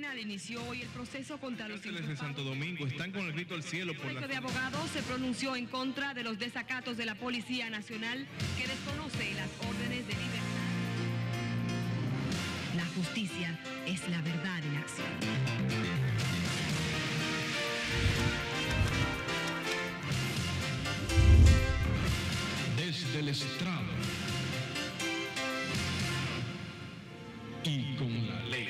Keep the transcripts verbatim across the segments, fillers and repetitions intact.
Penal inició hoy el proceso contra los Cárceles de Santo Domingo están con el grito al cielo por la... El Colegio de Abogados se pronunció en contra de los desacatos de la Policía Nacional que desconoce las órdenes de libertad. La justicia es la verdad en acción. Desde el estrado y con la ley.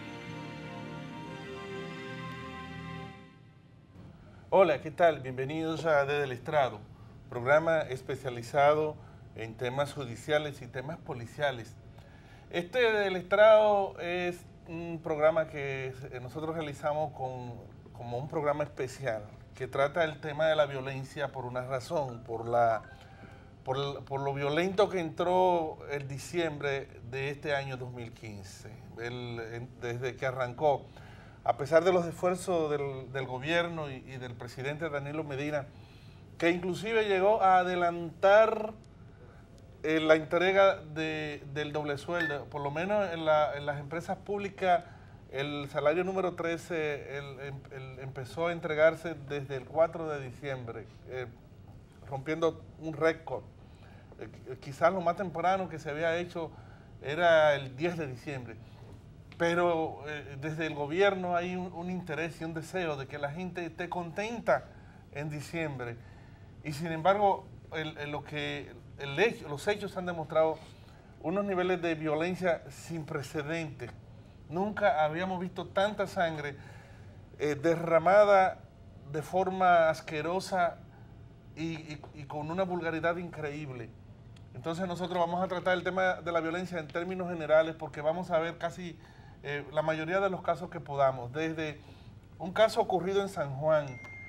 Hola, ¿qué tal? Bienvenidos a Desde el Estrado, programa especializado en temas judiciales y temas policiales. Este Desde el Estrado es un programa que nosotros realizamos con, como un programa especial que trata el tema de la violencia por una razón, por, la, por, por lo violento que entró el diciembre de este año dos mil quince, el, desde que arrancó. A pesar de los esfuerzos del, del gobierno y, y del presidente Danilo Medina, que inclusive llegó a adelantar eh, la entrega de, del doble sueldo, por lo menos en, la, en las empresas públicas, el salario número trece el, el, el empezó a entregarse desde el cuatro de diciembre, eh, rompiendo un récord. Eh, quizás lo más temprano que se había hecho era el diez de diciembre. Pero eh, desde el gobierno hay un, un interés y un deseo de que la gente esté contenta en diciembre. Y sin embargo, el, el, lo que, el hecho, los hechos han demostrado unos niveles de violencia sin precedentes. Nunca habíamos visto tanta sangre eh, derramada de forma asquerosa y, y, y con una vulgaridad increíble. Entonces nosotros vamos a tratar el tema de la violencia en términos generales porque vamos a ver casi... Eh, la mayoría de los casos que podamos, desde un caso ocurrido en San Juan,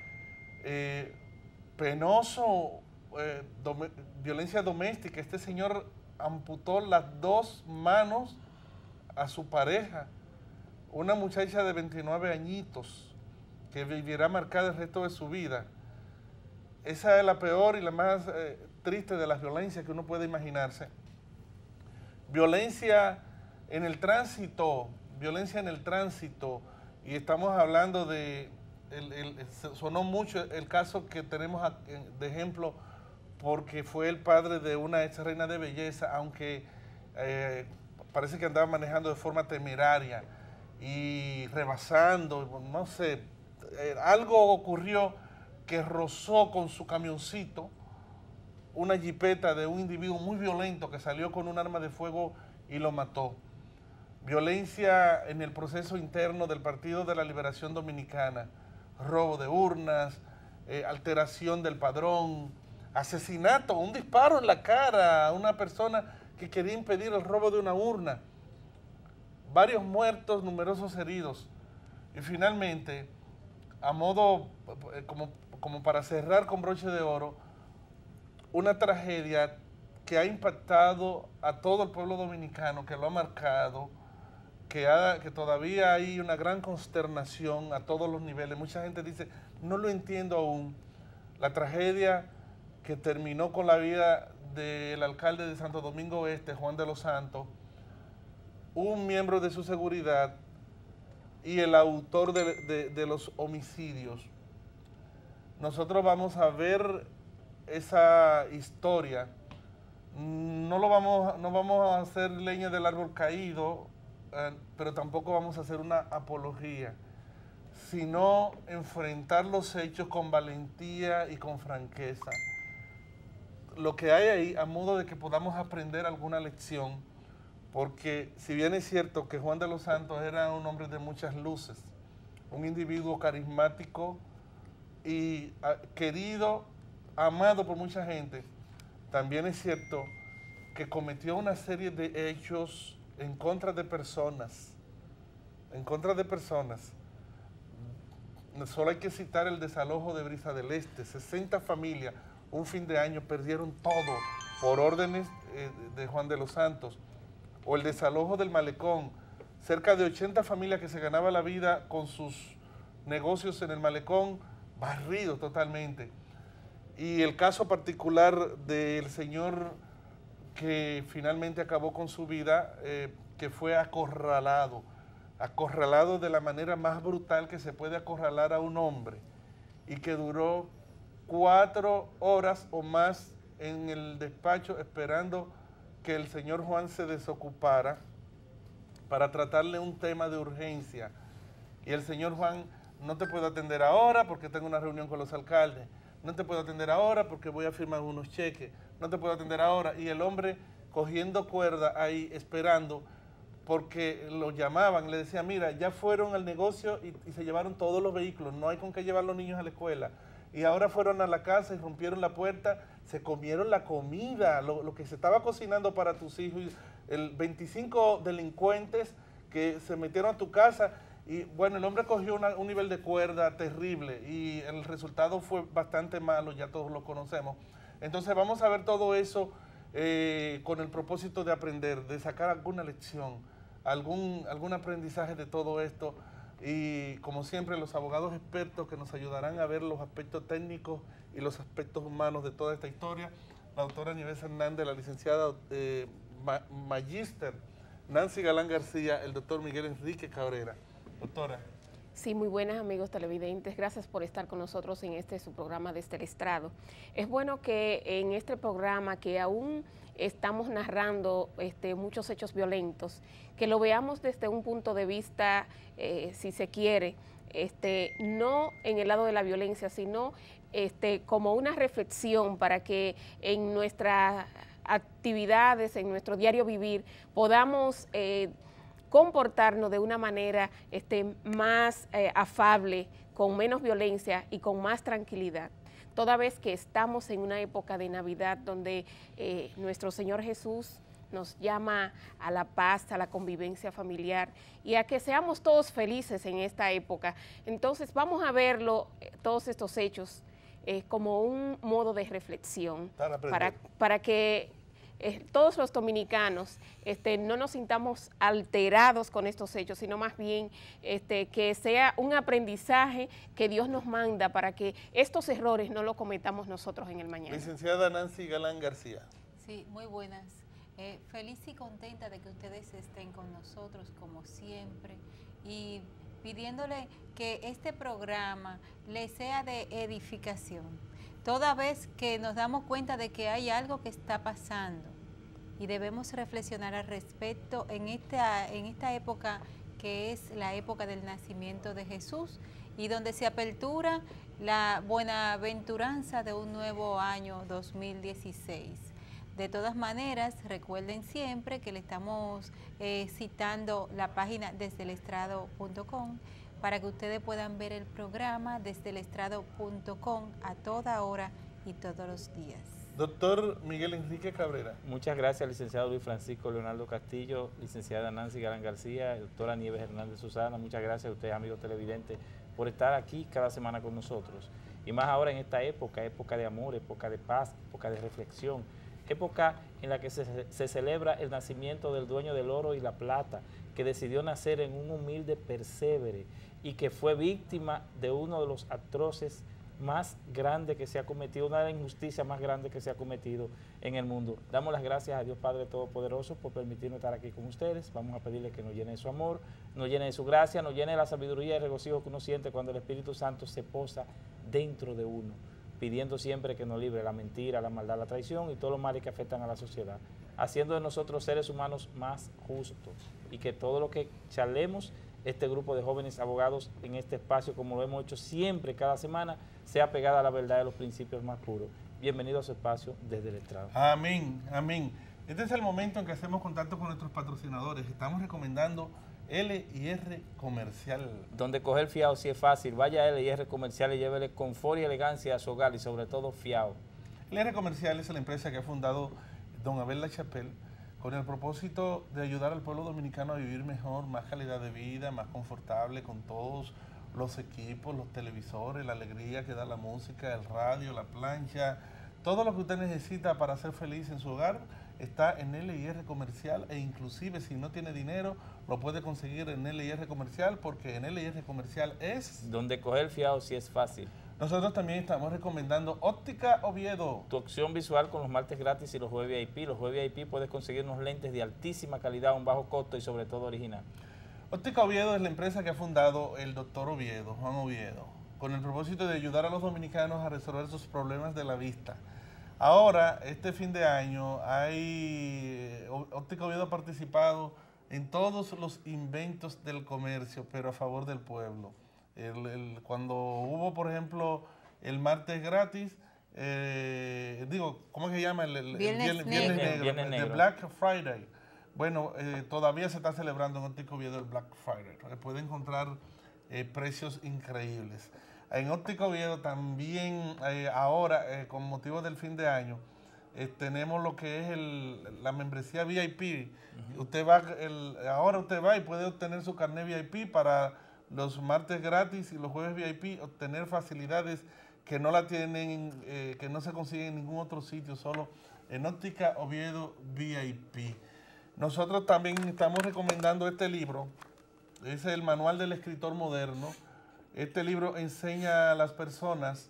eh, penoso, eh, dom violencia doméstica. Este señor amputó las dos manos a su pareja, una muchacha de veintinueve añitos, que vivirá marcada el resto de su vida. Esa es la peor y la más eh, triste de las violencias que uno puede imaginarse. Violencia en el tránsito, violencia en el tránsito, y estamos hablando de, el, el, sonó mucho el caso que tenemos de ejemplo, porque fue el padre de una ex reina de belleza, aunque eh, parece que andaba manejando de forma temeraria y rebasando, no sé, eh, algo ocurrió que rozó con su camioncito una jipeta de un individuo muy violento que salió con un arma de fuego y lo mató. Violencia en el proceso interno del Partido de la Liberación Dominicana, robo de urnas, eh, alteración del padrón, asesinato, un disparo en la cara a una persona que quería impedir el robo de una urna, varios muertos, numerosos heridos. Y finalmente, a modo, eh, como, como para cerrar con broche de oro, una tragedia que ha impactado a todo el pueblo dominicano, que lo ha marcado, Que, ha, que todavía hay una gran consternación a todos los niveles. Mucha gente dice, no lo entiendo aún, la tragedia que terminó con la vida del alcalde de Santo Domingo Este, Juan de los Santos, un miembro de su seguridad y el autor de, de, de los homicidios. Nosotros vamos a ver esa historia, no, lo vamos, no vamos a hacer leña del árbol caído, pero tampoco vamos a hacer una apología, sino enfrentar los hechos con valentía y con franqueza. Lo que hay ahí, a modo de que podamos aprender alguna lección, porque si bien es cierto que Juan de los Santos era un hombre de muchas luces, un individuo carismático y querido, amado por mucha gente, también es cierto que cometió una serie de hechos en contra de personas, en contra de personas. Solo hay que citar el desalojo de Brisa del Este, sesenta familias, un fin de año perdieron todo por órdenes eh, de Juan de los Santos, o el desalojo del Malecón, cerca de ochenta familias que se ganaban la vida con sus negocios en el Malecón, barridos totalmente. Y el caso particular del señor que finalmente acabó con su vida, eh, que fue acorralado acorralado de la manera más brutal que se puede acorralar a un hombre, y que duró cuatro horas o más en el despacho esperando que el señor Juan se desocupara para tratarle un tema de urgencia. Y el señor Juan: no te puedo atender ahora porque tengo una reunión con los alcaldes, no te puedo atender ahora porque voy a firmar unos cheques, no te puedo atender ahora. Y el hombre cogiendo cuerda ahí, esperando, porque lo llamaban, le decían: mira, ya fueron al negocio y, y se llevaron todos los vehículos, no hay con qué llevar los niños a la escuela. Y ahora fueron a la casa y rompieron la puerta, se comieron la comida, lo, lo que se estaba cocinando para tus hijos, el veinticinco delincuentes que se metieron a tu casa. Y bueno, el hombre cogió una, un nivel de cuerda terrible y el resultado fue bastante malo, ya todos lo conocemos. Entonces vamos a ver todo eso eh, con el propósito de aprender, de sacar alguna lección, algún, algún aprendizaje de todo esto. Y como siempre, los abogados expertos que nos ayudarán a ver los aspectos técnicos y los aspectos humanos de toda esta historia. La doctora Nieves Hernández, la licenciada eh, ma magíster Nancy Galán García, el doctor Miguel Enrique Cabrera. Doctora. Sí, muy buenas, amigos televidentes. Gracias por estar con nosotros en este su programa Desde el Estrado. Es bueno que en este programa, que aún estamos narrando este, muchos hechos violentos, que lo veamos desde un punto de vista, eh, si se quiere, este, no en el lado de la violencia, sino este, como una reflexión para que en nuestras actividades, en nuestro diario vivir, podamos eh, comportarnos de una manera este, más eh, afable, con menos violencia y con más tranquilidad. Toda vez que estamos en una época de Navidad donde eh, nuestro Señor Jesús nos llama a la paz, a la convivencia familiar y a que seamos todos felices en esta época. Entonces vamos a verlo, eh, todos estos hechos, eh, como un modo de reflexión para, para que eh, todos los dominicanos este, no nos sintamos alterados con estos hechos, sino más bien este, que sea un aprendizaje que Dios nos manda para que estos errores no los cometamos nosotros en el mañana. Licenciada Nancy Galán García. Sí, muy buenas. Eh, feliz y contenta de que ustedes estén con nosotros como siempre y pidiéndole que este programa les sea de edificación. Toda vez que nos damos cuenta de que hay algo que está pasando y debemos reflexionar al respecto en esta, en esta época que es la época del nacimiento de Jesús y donde se apertura la buenaventuranza de un nuevo año dos mil dieciséis. De todas maneras, recuerden siempre que le estamos eh, citando la página desde el estrado punto com para que ustedes puedan ver el programa desde el estrado punto com a toda hora y todos los días. Doctor Miguel Enrique Cabrera. Muchas gracias, licenciado Luis Francisco Leonardo Castillo, licenciada Nancy Galán García, doctora Nieves Hernández Susana. Muchas gracias a ustedes, amigos televidentes, por estar aquí cada semana con nosotros. Y más ahora en esta época, época de amor, época de paz, época de reflexión, época en la que se, se celebra el nacimiento del dueño del oro y la plata, que decidió nacer en un humilde pesebre y que fue víctima de uno de los atroces más grandes que se ha cometido, una de las injusticias más grandes que se ha cometido en el mundo. Damos las gracias a Dios Padre Todopoderoso por permitirnos estar aquí con ustedes. Vamos a pedirle que nos llene de su amor, nos llene de su gracia, nos llene de la sabiduría y el regocijo que uno siente cuando el Espíritu Santo se posa dentro de uno, pidiendo siempre que nos libre la mentira, la maldad, la traición y todos los males que afectan a la sociedad, haciendo de nosotros seres humanos más justos y que todo lo que charlemos este grupo de jóvenes abogados en este espacio, como lo hemos hecho siempre, cada semana, sea pegada a la verdad de los principios más puros. Bienvenido a su espacio desde el estrado. Amén, amén. Este es el momento en que hacemos contacto con nuestros patrocinadores. Estamos recomendando L y R Comercial. Donde coger fiado si es fácil, vaya a L y R Comercial y llévele confort y elegancia a su hogar y sobre todo fiado. L y R Comercial es la empresa que ha fundado don Abel Lachapelle con el propósito de ayudar al pueblo dominicano a vivir mejor, más calidad de vida, más confortable, con todos los equipos, los televisores, la alegría que da la música, el radio, la plancha, todo lo que usted necesita para ser feliz en su hogar está en L y R Comercial, e inclusive si no tiene dinero lo puede conseguir en L y R Comercial, porque en L y R Comercial es donde coger fiado si es fácil. Nosotros también estamos recomendando Óptica Oviedo. Tu opción visual con los martes gratis y los jueves V I P. Los jueves V I P puedes conseguir unos lentes de altísima calidad, a un bajo costo y sobre todo original. Óptica Oviedo es la empresa que ha fundado el doctor Oviedo, Juan Oviedo, con el propósito de ayudar a los dominicanos a resolver sus problemas de la vista. Ahora, este fin de año, hay Óptica Oviedo ha participado en todos los inventos del comercio, pero a favor del pueblo. El, el, cuando hubo, por ejemplo, el martes gratis, eh, digo, ¿cómo se llama? El, el, Viernes, el viernes, negro. viernes negro, Viernes el negro. de Black Friday. Bueno, eh, todavía se está celebrando en Óptica Oviedo el Black Friday. Puede encontrar eh, precios increíbles. En Óptica Oviedo también, eh, ahora, eh, con motivo del fin de año, eh, tenemos lo que es el, la membresía V I P. Uh-huh. Usted va, el, ahora usted va y puede obtener su carnet V I P para los martes gratis y los jueves V I P, obtener facilidades que no la tienen, eh, que no se consiguen en ningún otro sitio, solo en Óptica Oviedo V I P. Nosotros también estamos recomendando este libro, es el Manual del Escritor Moderno. Este libro enseña a las personas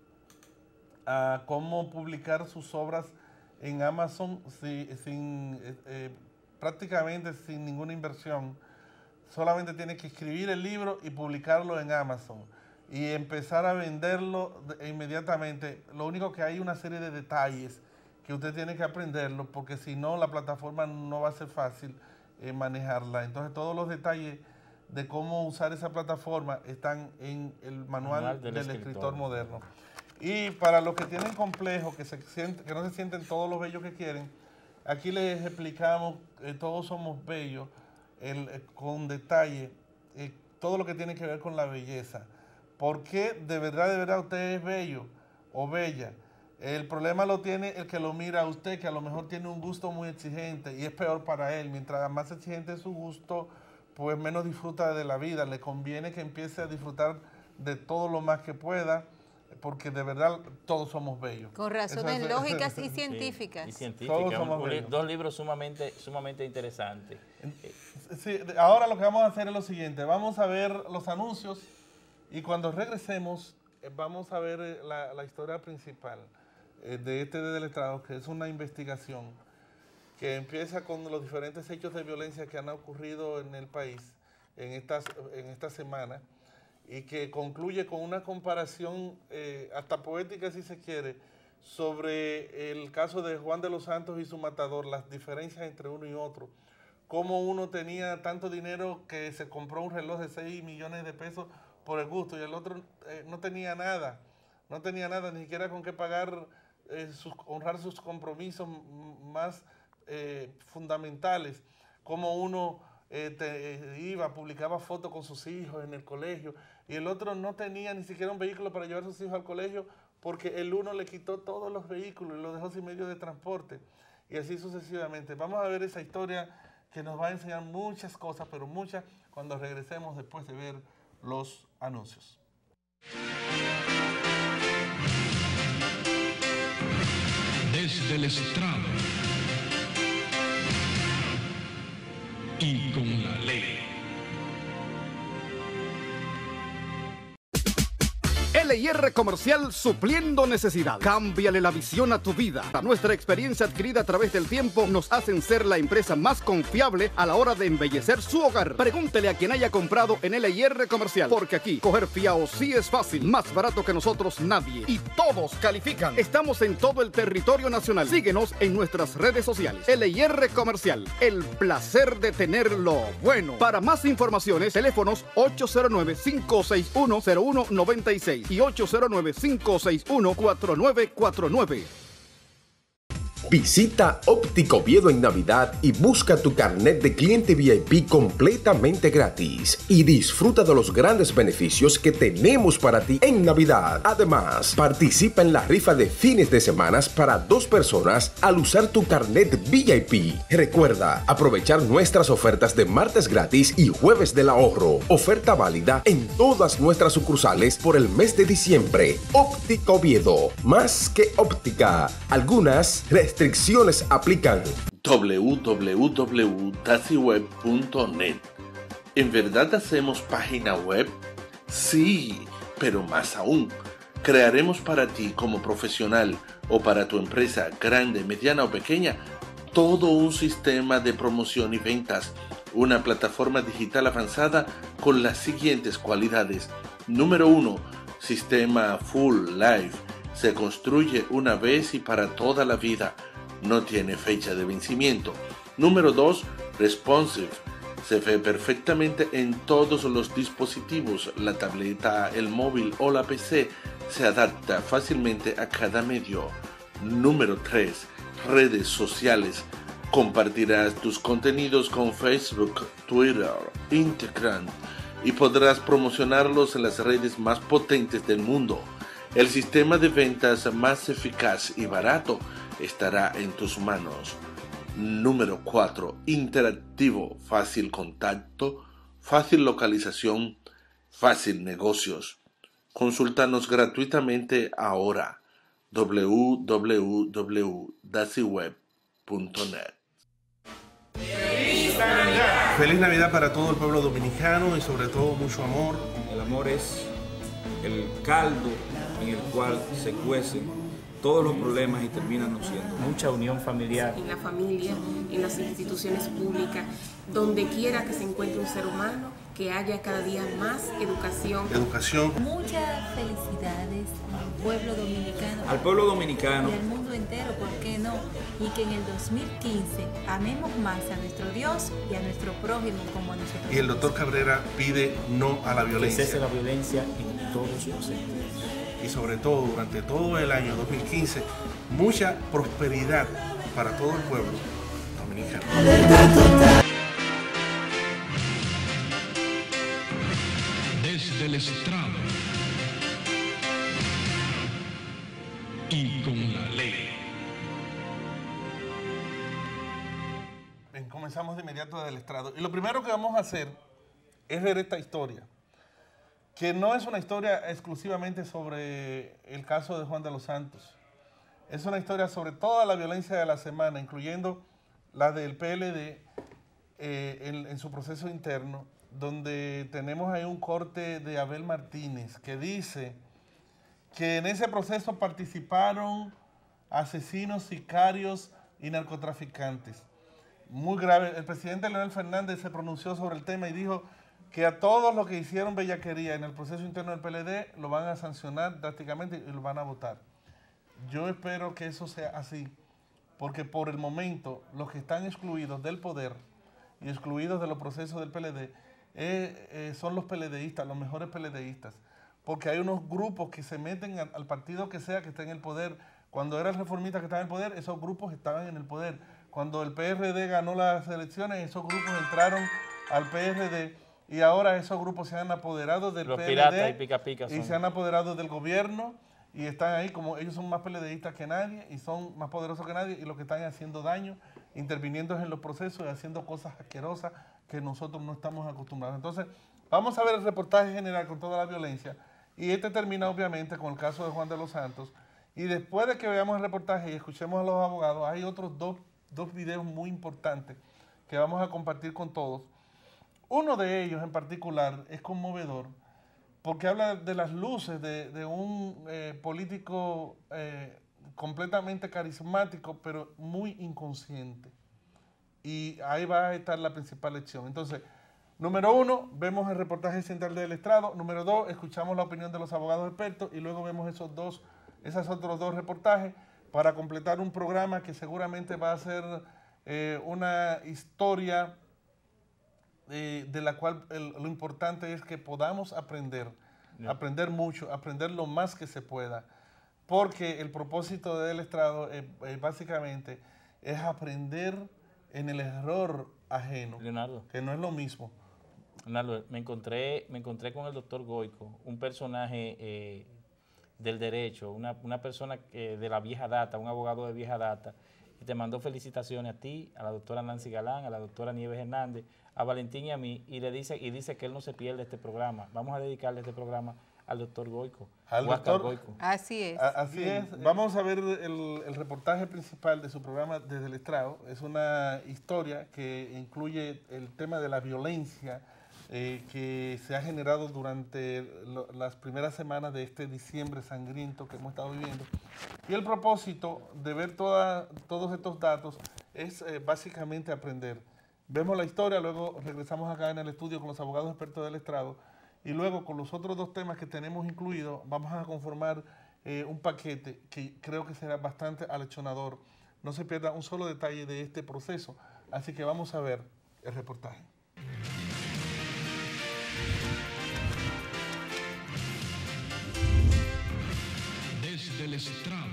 a cómo publicar sus obras en Amazon si, sin, eh, prácticamente sin ninguna inversión. Solamente tiene que escribir el libro y publicarlo en Amazon y empezar a venderlo de, inmediatamente. Lo único que hay una serie de detalles que usted tiene que aprenderlo, porque si no, la plataforma no va a ser fácil eh, manejarla. Entonces, todos los detalles de cómo usar esa plataforma están en el Manual, Manual del, del escritor. escritor Moderno. Y para los que tienen complejos, que, se sienten, que no se sienten todos los bellos que quieren, aquí les explicamos que eh, todos somos bellos, el, eh, con detalle, eh, todo lo que tiene que ver con la belleza. ¿Por qué de verdad, de verdad usted es bello o bella? El problema lo tiene el que lo mira a usted, que a lo mejor tiene un gusto muy exigente y es peor para él. Mientras más exigente es su gusto, pues menos disfruta de la vida. Le conviene que empiece a disfrutar de todo lo más que pueda, porque de verdad todos somos bellos. Con razones es, lógicas y científicas. Sí, y científicas. Todos somos un, bellos. Dos libros sumamente, sumamente interesantes. Sí, ahora lo que vamos a hacer es lo siguiente. Vamos a ver los anuncios y cuando regresemos vamos a ver la, la historia principal de este del estrado, que es una investigación que empieza con los diferentes hechos de violencia que han ocurrido en el país en, estas, en esta semana y que concluye con una comparación eh, hasta poética, si se quiere, sobre el caso de Juan de los Santos y su matador, las diferencias entre uno y otro, cómo uno tenía tanto dinero que se compró un reloj de seis millones de pesos por el gusto y el otro eh, no tenía nada, no tenía nada, ni siquiera con qué pagar, eh, sus, honrar sus compromisos más Eh, fundamentales, como uno eh, te, eh, iba, publicaba fotos con sus hijos en el colegio y el otro no tenía ni siquiera un vehículo para llevar a sus hijos al colegio porque el uno le quitó todos los vehículos y los dejó sin medio de transporte y así sucesivamente. Vamos a ver esa historia que nos va a enseñar muchas cosas, pero muchas, cuando regresemos después de ver los anuncios. Desde el estrado y con la ley. L I R Comercial, supliendo necesidad. Cámbiale la visión a tu vida. A nuestra experiencia adquirida a través del tiempo nos hacen ser la empresa más confiable a la hora de embellecer su hogar. Pregúntele a quien haya comprado en L I R Comercial, porque aquí coger fiao sí es fácil. Más barato que nosotros nadie. Y todos califican. Estamos en todo el territorio nacional. Síguenos en nuestras redes sociales. L I R Comercial, el placer de tenerlo bueno. Para más informaciones, teléfonos ocho cero nueve, cinco seis uno, cero uno nueve seis y ocho cero nueve, cinco seis uno, cuatro nueve cuatro nueve. Visita Óptica Oviedo en Navidad y busca tu carnet de cliente V I P completamente gratis y disfruta de los grandes beneficios que tenemos para ti en Navidad. Además, participa en la rifa de fines de semana para dos personas al usar tu carnet V I P. Recuerda aprovechar nuestras ofertas de martes gratis y jueves del ahorro. Oferta válida en todas nuestras sucursales por el mes de diciembre. Óptica Oviedo, más que óptica. Algunas restricciones Restricciones aplican. w w w punto taxiweb punto net. ¿En verdad hacemos página web? Sí, pero más aún. Crearemos para ti como profesional o para tu empresa grande, mediana o pequeña todo un sistema de promoción y ventas, una plataforma digital avanzada con las siguientes cualidades. Número uno, sistema Full Life. Se construye una vez y para toda la vida. No tiene fecha de vencimiento. Número dos, Responsive. Se ve perfectamente en todos los dispositivos. La tableta, el móvil o la P C se adapta fácilmente a cada medio. Número tres, Redes sociales. Compartirás tus contenidos con Facebook, Twitter, Instagram y podrás promocionarlos en las redes más potentes del mundo. El sistema de ventas más eficaz y barato estará en tus manos. Número cuatro. Interactivo, fácil contacto, fácil localización, fácil negocios. Consúltanos gratuitamente ahora. w w w punto daciweb punto net. ¡Feliz Navidad! Feliz Navidad para todo el pueblo dominicano y sobre todo mucho amor. El amor es el caldo en el cual se cuecen todos los problemas y terminan no siendo. Mucha unión familiar. En la familia, en las instituciones públicas, donde quiera que se encuentre un ser humano, que haya cada día más educación. Educación. Muchas felicidades al pueblo dominicano. Al pueblo dominicano. Y al mundo entero, ¿por qué no? Y que en el dos mil quince amemos más a nuestro Dios y a nuestro prójimo como a nosotros. Y el doctor Cabrera pide no a la violencia. Que cese la violencia en todos los sentidos. Y sobre todo, durante todo el año dos mil quince, mucha prosperidad para todo el pueblo dominicano. Desde el estrado y con la ley. Bien, comenzamos de inmediato desde el estrado. Y lo primero que vamos a hacer es ver esta historia, que no es una historia exclusivamente sobre el caso de Juan de los Santos. Es una historia sobre toda la violencia de la semana, incluyendo la del P L D eh, en, en su proceso interno, donde tenemos ahí un corte de Abel Martínez que dice que en ese proceso participaron asesinos, sicarios y narcotraficantes. Muy grave. El presidente Leonel Fernández se pronunció sobre el tema y dijo que a todos los que hicieron bellaquería en el proceso interno del P L D lo van a sancionar drásticamente y lo van a votar. Yo espero que eso sea así, porque por el momento los que están excluidos del poder y excluidos de los procesos del P L D eh, eh, son los PLDistas, los mejores PLDistas, porque hay unos grupos que se meten al, al partido que sea que esté en el poder. Cuando era el reformista que estaba en el poder, esos grupos estaban en el poder. Cuando el P R D ganó las elecciones, esos grupos entraron al P R D. Y ahora esos grupos se han apoderado del Los P L D piratas y pica pica son. y se han apoderado del gobierno y están ahí como ellos son más PLDistas que nadie y son más poderosos que nadie y lo que están haciendo daño, interviniendo en los procesos y haciendo cosas asquerosas que nosotros no estamos acostumbrados. Entonces, vamos a ver el reportaje general con toda la violencia y este termina obviamente con el caso de Juan de los Santos y después de que veamos el reportaje y escuchemos a los abogados, hay otros dos, dos videos muy importantes que vamos a compartir con todos. Uno de ellos en particular es conmovedor porque habla de las luces de, de un eh, político eh, completamente carismático, pero muy inconsciente. Y ahí va a estar la principal lección. Entonces, número uno, vemos el reportaje central del estrado. Número dos, escuchamos la opinión de los abogados expertos y luego vemos esos dos, esos otros dos reportajes para completar un programa que seguramente va a ser eh, una historia Eh, de la cual el, lo importante es que podamos aprender, yeah. aprender mucho, aprender lo más que se pueda, porque el propósito del estrado eh, eh, básicamente es aprender en el error ajeno, Leonardo, que no es lo mismo. Leonardo, me encontré, me encontré con el doctor Goico, un personaje eh, del derecho, una, una persona que, de la vieja data, un abogado de vieja data, y te mandó felicitaciones a ti, a la doctora Nancy Galán, a la doctora Nieves Hernández, a Valentín y a mí, y le dice y dice que él no se pierde este programa. Vamos a dedicarle este programa al doctor Goico. Al doctor Goico. Así es. A, así Bien. es. Vamos a ver el, el reportaje principal de su programa Desde el Estrado. Es una historia que incluye el tema de la violencia eh, que se ha generado durante lo, las primeras semanas de este diciembre sangriento que hemos estado viviendo. Y el propósito de ver toda, todos estos datos es eh, básicamente aprender. Vemos la historia, luego regresamos acá en el estudio con los abogados expertos del estrado y luego con los otros dos temas que tenemos incluidos vamos a conformar eh, un paquete que creo que será bastante alechonador. No se pierda un solo detalle de este proceso, así que vamos a ver el reportaje. Desde el estrado.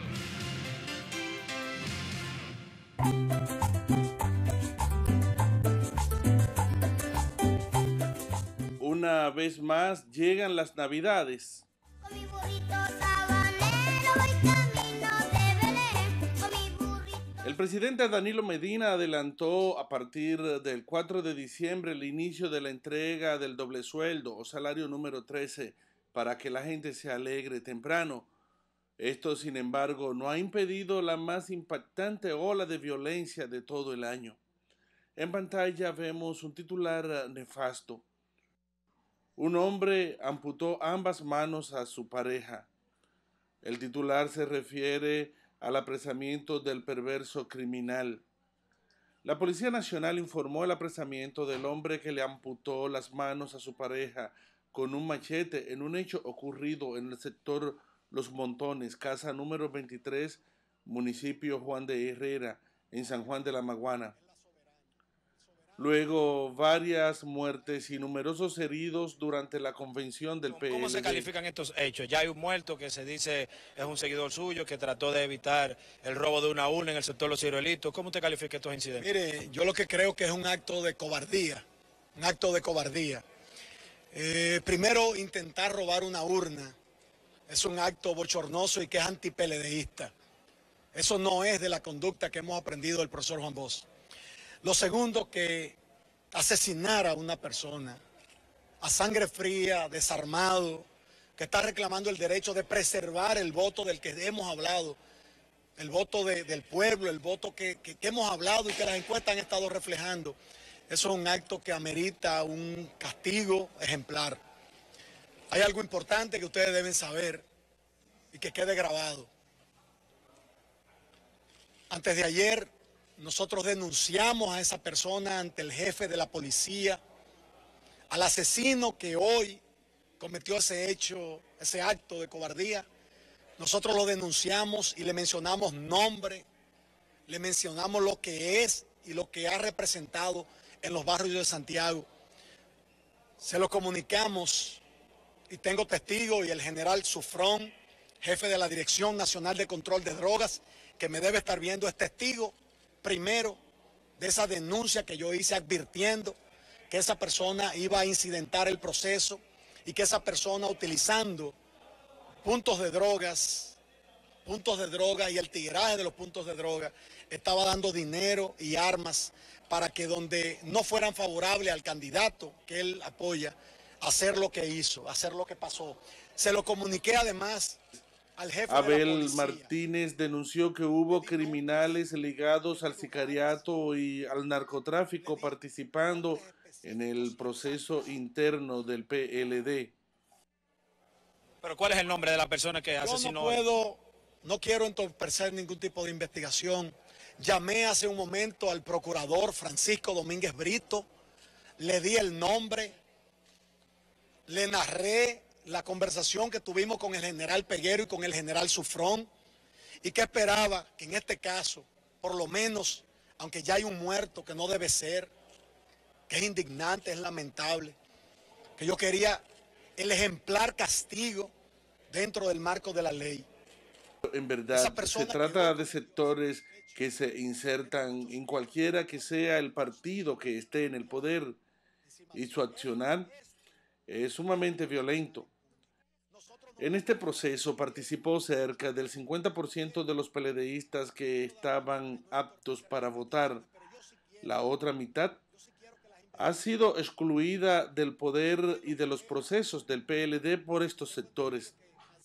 Una vez más llegan las Navidades. Con mi burrito sabanero voy camino de Belén. Con mi burrito. El presidente Danilo Medina adelantó a partir del cuatro de diciembre el inicio de la entrega del doble sueldo o salario número trece para que la gente se alegre temprano. Esto, sin embargo, no ha impedido la más impactante ola de violencia de todo el año. En pantalla vemos un titular nefasto. Un hombre amputó ambas manos a su pareja. El titular se refiere al apresamiento del perverso criminal. La Policía Nacional informó el apresamiento del hombre que le amputó las manos a su pareja con un machete en un hecho ocurrido en el sector Los Montones, casa número veintitrés, municipio Juan de Herrera, en San Juan de la Maguana. Luego, varias muertes y numerosos heridos durante la convención del P L D. ¿Cómo se califican estos hechos? Ya hay un muerto que se dice es un seguidor suyo que trató de evitar el robo de una urna en el sector Los Ciruelitos. ¿Cómo usted califica estos incidentes? Mire, yo lo que creo que es un acto de cobardía, un acto de cobardía. Eh, primero, intentar robar una urna es un acto bochornoso y que es antipeledeísta. Eso no es de la conducta que hemos aprendido del profesor Juan Bosch. Lo segundo, que asesinar a una persona a sangre fría, desarmado, que está reclamando el derecho de preservar el voto del que hemos hablado, el voto de, del pueblo, el voto que, que, que hemos hablado y que las encuestas han estado reflejando. Eso es un acto que amerita un castigo ejemplar. Hay algo importante que ustedes deben saber y que quede grabado. Antes de ayer, nosotros denunciamos a esa persona ante el jefe de la policía, al asesino que hoy cometió ese hecho, ese acto de cobardía. Nosotros lo denunciamos y le mencionamos nombre, le mencionamos lo que es y lo que ha representado en los barrios de Santiago. Se lo comunicamos y tengo testigos y el general Sufrón, jefe de la Dirección Nacional de Control de Drogas, que me debe estar viendo, es testigo primero de esa denuncia que yo hice advirtiendo que esa persona iba a incidentar el proceso y que esa persona utilizando puntos de drogas, puntos de droga y el tigueraje de los puntos de droga, estaba dando dinero y armas para que donde no fueran favorables al candidato que él apoya, hacer lo que hizo, hacer lo que pasó. Se lo comuniqué además al jefe Abel de la policía. Martínez denunció que hubo criminales ligados al sicariato y al narcotráfico participando en el proceso interno del P L D. ¿Pero cuál es el nombre de la persona que Yo asesinó? no puedo, no quiero entorpecer ningún tipo de investigación. Llamé hace un momento al procurador Francisco Domínguez Brito, le di el nombre, le narré la conversación que tuvimos con el general Peguero y con el general Sufrón, y que esperaba que en este caso, por lo menos, aunque ya hay un muerto que no debe ser, que es indignante, es lamentable, que yo quería el ejemplar castigo dentro del marco de la ley. En verdad, se trata de sectores que se insertan en cualquiera que sea el partido que esté en el poder y su accionar es sumamente violento. En este proceso participó cerca del cincuenta por ciento de los peledeístas que estaban aptos para votar. La otra mitad ha sido excluida del poder y de los procesos del P L D por estos sectores.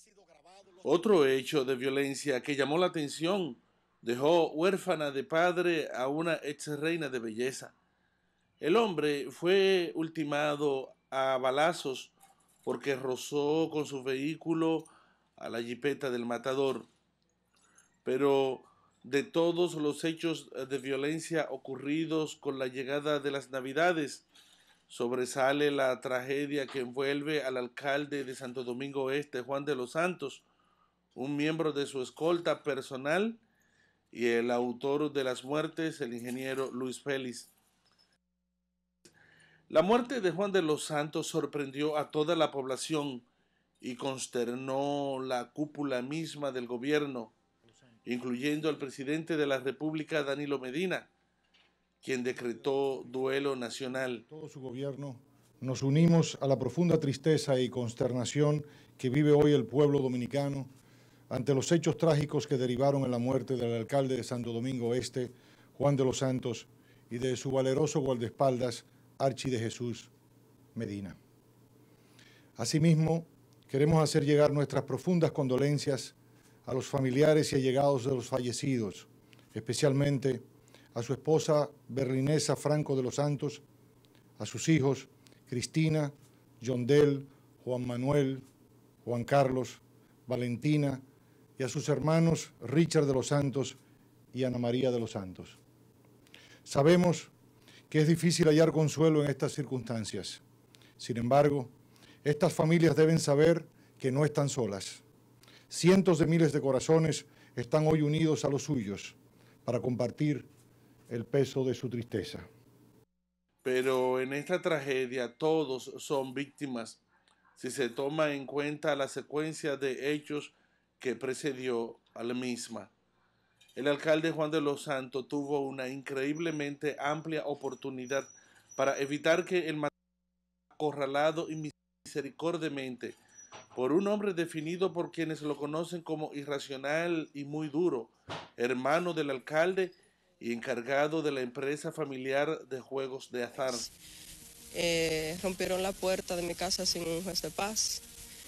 Otro hecho de violencia que llamó la atención dejó huérfana de padre a una ex reina de belleza. El hombre fue ultimado a balazos porque rozó con su vehículo a la jipeta del matador. Pero de todos los hechos de violencia ocurridos con la llegada de las Navidades, sobresale la tragedia que envuelve al alcalde de Santo Domingo Este, Juan de los Santos, un miembro de su escolta personal y el autor de las muertes, el ingeniero Luis Félix. La muerte de Juan de los Santos sorprendió a toda la población y consternó la cúpula misma del gobierno, incluyendo al presidente de la República, Danilo Medina, quien decretó duelo nacional. Todo su gobierno nos unimos a la profunda tristeza y consternación que vive hoy el pueblo dominicano ante los hechos trágicos que derivaron en la muerte del alcalde de Santo Domingo Este, Juan de los Santos, y de su valeroso guardaespaldas, Archi de Jesús Medina. Asimismo, queremos hacer llegar nuestras profundas condolencias a los familiares y allegados de los fallecidos, especialmente a su esposa berlinesa Franco de los Santos, a sus hijos Cristina, Yondel, Juan Manuel, Juan Carlos, Valentina, y a sus hermanos Richard de los Santos y Ana María de los Santos. Sabemos que es difícil hallar consuelo en estas circunstancias. Sin embargo, estas familias deben saber que no están solas. Cientos de miles de corazones están hoy unidos a los suyos para compartir el peso de su tristeza. Pero en esta tragedia todos son víctimas si se toma en cuenta la secuencia de hechos que precedió a la misma. El alcalde Juan de los Santos tuvo una increíblemente amplia oportunidad para evitar que el acorralado y misericordiamente por un hombre definido por quienes lo conocen como irracional y muy duro, hermano del alcalde y encargado de la empresa familiar de juegos de azar. Eh, rompieron la puerta de mi casa sin un juez de paz.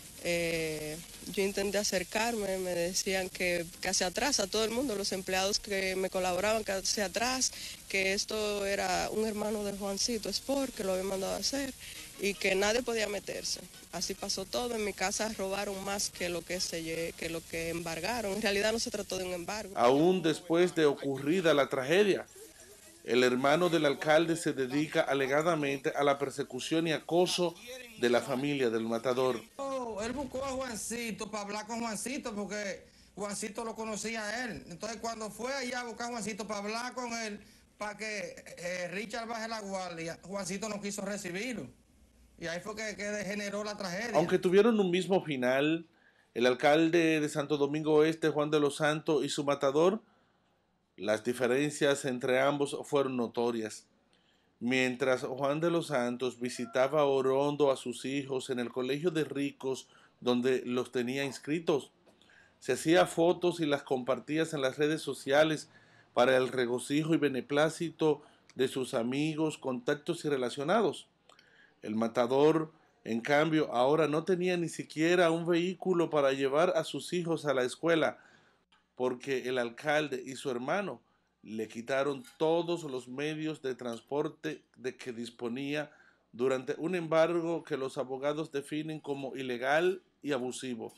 Eh, yo intenté acercarme, me decían que, que hacia atrás, a todo el mundo, los empleados que me colaboraban, que hacia atrás, que esto era un hermano de Juancito Sport, que lo había mandado a hacer, y que nadie podía meterse. Así pasó todo. En mi casa robaron más que lo que, se, que lo que embargaron. En realidad no se trató de un embargo. Aún después de ocurrida la tragedia, el hermano del alcalde se dedica alegadamente a la persecución y acoso de la familia del matador. Oh, él buscó a Juancito para hablar con Juancito porque Juancito lo conocía a él. Entonces cuando fue allá a buscar a Juancito para hablar con él, para que eh, Richard baje la guardia, Juancito no quiso recibirlo. Y ahí fue que, que degeneró la tragedia. Aunque tuvieron un mismo final, el alcalde de Santo Domingo Este, Juan de los Santos, y su matador, las diferencias entre ambos fueron notorias. Mientras Juan de los Santos visitaba Orondo a sus hijos en el colegio de ricos donde los tenía inscritos, se hacía fotos y las compartía en las redes sociales para el regocijo y beneplácito de sus amigos, contactos y relacionados. El matador, en cambio, ahora no tenía ni siquiera un vehículo para llevar a sus hijos a la escuela, porque el alcalde y su hermano le quitaron todos los medios de transporte de que disponía durante un embargo que los abogados definen como ilegal y abusivo.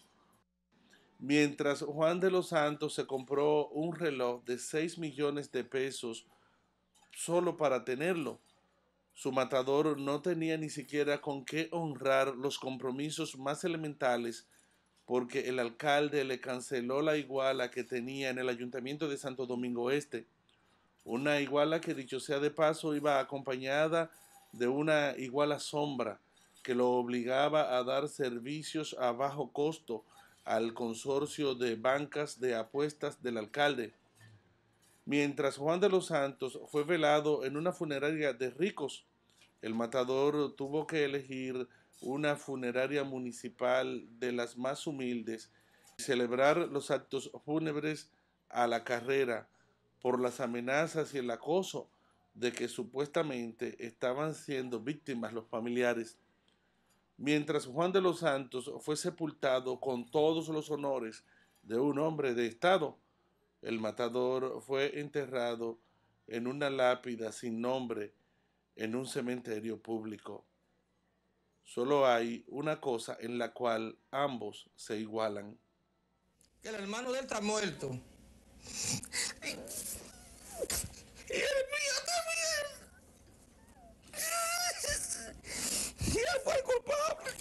Mientras Juan de los Santos se compró un reloj de seis millones de pesos solo para tenerlo, su matador no tenía ni siquiera con qué honrar los compromisos más elementales porque el alcalde le canceló la iguala que tenía en el ayuntamiento de Santo Domingo Este. Una iguala que, dicho sea de paso, iba acompañada de una iguala sombra que lo obligaba a dar servicios a bajo costo al consorcio de bancas de apuestas del alcalde. Mientras Juan de los Santos fue velado en una funeraria de ricos, el matador tuvo que elegir una funeraria municipal de las más humildes y celebrar los actos fúnebres a la carrera por las amenazas y el acoso de que supuestamente estaban siendo víctimas los familiares. Mientras Juan de los Santos fue sepultado con todos los honores de un hombre de Estado, el matador fue enterrado en una lápida sin nombre en un cementerio público. Solo hay una cosa en la cual ambos se igualan. Que el hermano de él está muerto Y el mío también. Y él fue el culpable.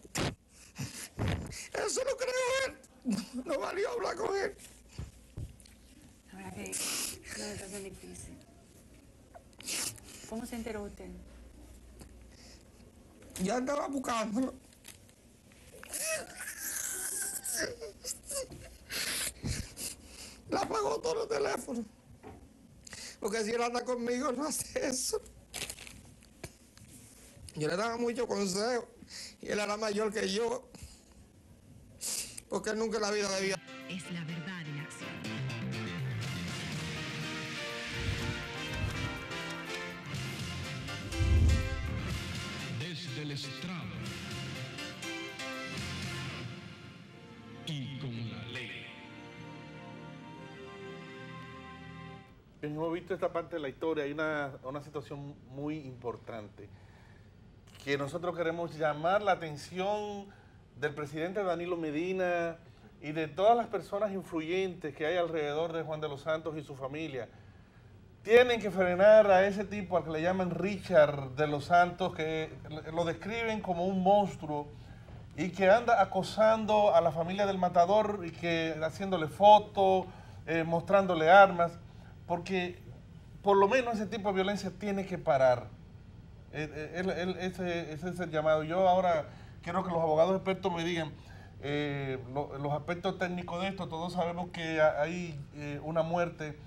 Eso lo creo él. No valió hablar con él. La verdad que no es tan difícil. ¿Cómo se enteró usted? Ya andaba buscándolo. La apagó todos los teléfonos. Porque si él anda conmigo, no hace eso. Yo le daba mucho consejo. Y él era mayor que yo. Porque él nunca en la vida debía. Es la verdad en acción. Desde el estrado y con la ley. Hemos visto esta parte de la historia, hay una, una situación muy importante que nosotros queremos llamar la atención del presidente Danilo Medina y de todas las personas influyentes que hay alrededor de Juan de los Santos y su familia. Tienen que frenar a ese tipo al que le llaman Richard de los Santos, que lo describen como un monstruo y que anda acosando a la familia del matador y que haciéndole fotos, eh, mostrándole armas, porque por lo menos ese tipo de violencia tiene que parar. Eh, eh, él, él, ese, ese es el llamado. Yo ahora quiero que los abogados expertos me digan eh, lo, los aspectos técnicos de esto. Todos sabemos que hay eh, una muerte,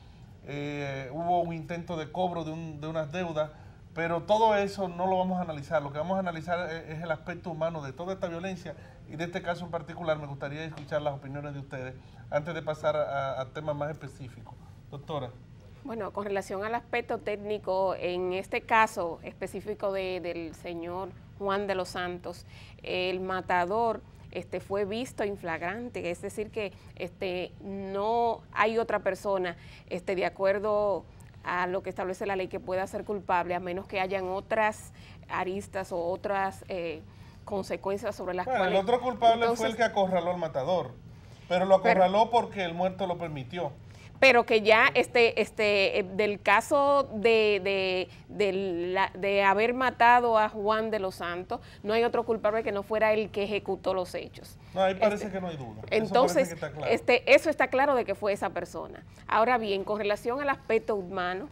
eh, hubo un intento de cobro de, un, de unas deudas, pero todo eso no lo vamos a analizar. Lo que vamos a analizar es, es el aspecto humano de toda esta violencia y de este caso en particular. Me gustaría escuchar las opiniones de ustedes antes de pasar a, a temas más específicos. Doctora. Bueno, con relación al aspecto técnico, en este caso específico de, del señor Juan de los Santos, el matador este, fue visto en flagrante, es decir que este, no hay otra persona este, de acuerdo a lo que establece la ley que pueda ser culpable, a menos que hayan otras aristas o otras eh, consecuencias sobre las bueno, cuales... El otro culpable entonces, fue el que acorraló al matador, pero lo acorraló pero, porque el muerto lo permitió. Pero que ya este, este, del caso de, de, de, la, de haber matado a Juan de los Santos, no hay otro culpable que no fuera el que ejecutó los hechos. No, ahí parece este, que no hay duda. Entonces, eso, está claro. este, eso está claro de que fue esa persona. Ahora bien, con relación al aspecto humano,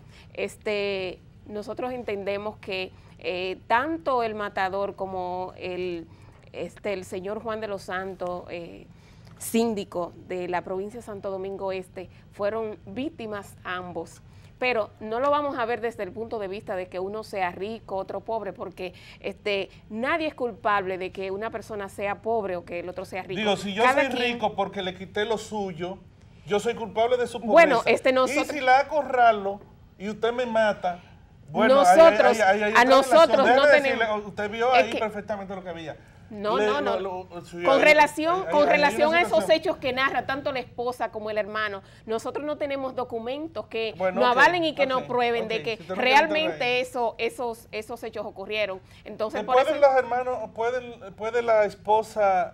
este, nosotros entendemos que eh, tanto el matador como el, este, el señor Juan de los Santos, eh, síndico de la provincia de Santo Domingo Este, fueron víctimas ambos, pero no lo vamos a ver desde el punto de vista de que uno sea rico, otro pobre, porque este nadie es culpable de que una persona sea pobre o que el otro sea rico. Digo, si yo Cada soy quien... rico porque le quité lo suyo, yo soy culpable de su pobreza. Bueno, este nosotros... Y si la acorralo y usted me mata, bueno, nosotros, hay, hay, hay, hay a nosotros no decirle, tenemos... usted vio es ahí que... perfectamente lo que había. No, Le, no, no. Lo, lo, su, con hay, relación, hay, con hay, relación hay a esos situación. hechos que narra tanto la esposa como el hermano, nosotros no tenemos documentos que bueno, nos okay, avalen y que okay, nos prueben okay, de que si realmente eso, esos, esos hechos ocurrieron. Entonces, por ¿Pueden eso, los hermanos, pueden, puede la esposa